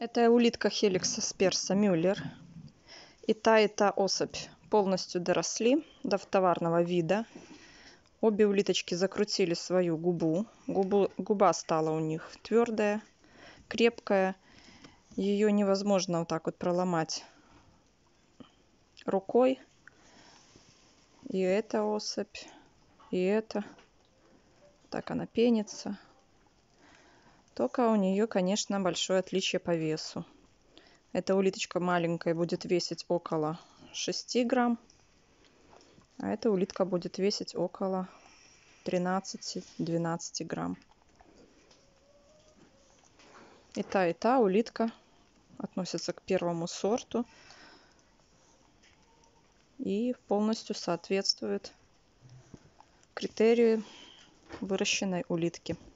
Это улитка Helix aspersa Müller. И та особь полностью доросли до товарного вида. Обе улиточки закрутили свою губу. Губа стала у них твердая, крепкая. Ее невозможно вот так вот проломать рукой. И эта особь, и эта. Так она пенится. Только у нее, конечно, большое отличие по весу. Эта улиточка маленькая будет весить около 6 грамм. А эта улитка будет весить около 13-12 грамм. И та улитка относится к первому сорту и полностью соответствует критерию выращенной улитки.